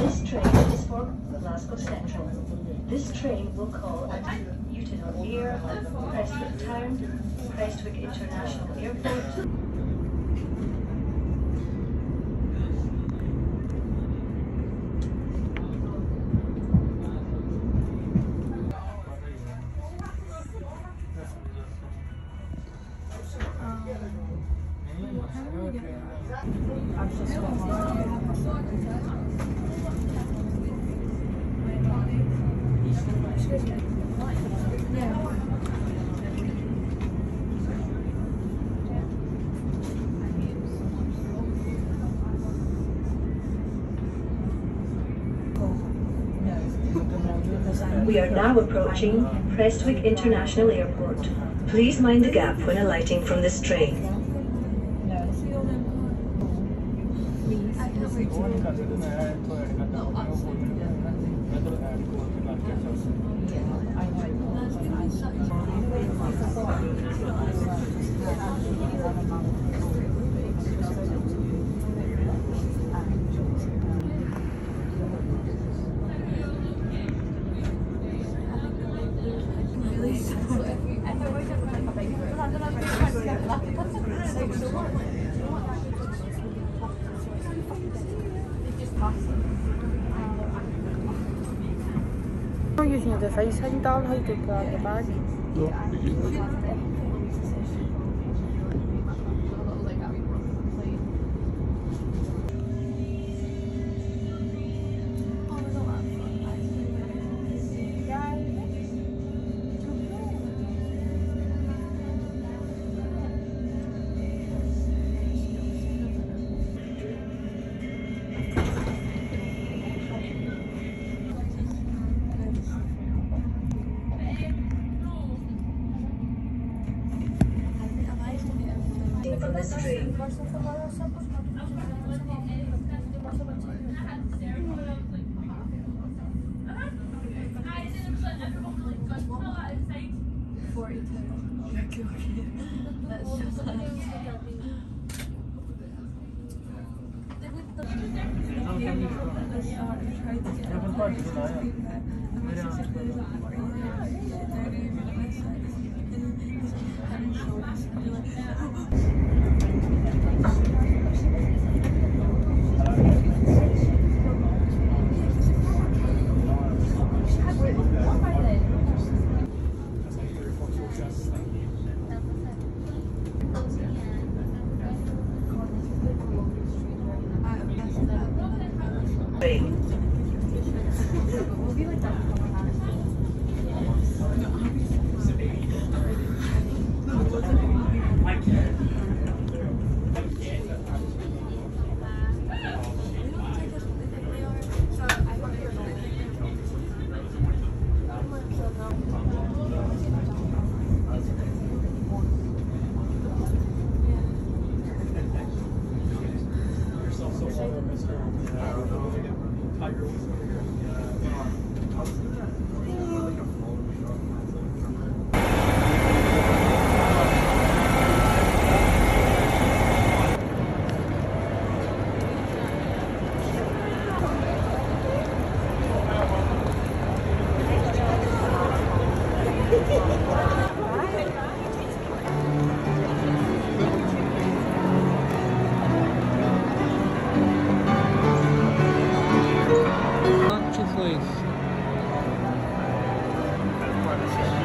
This train is for Glasgow Central. This train will call at Newton on Ayr, Prestwick Town, Prestwick International Airport. We are now approaching Prestwick International Airport. Please mind the gap when alighting from this train. Using your face hanging down, how you do grab the bag. From this train. Please.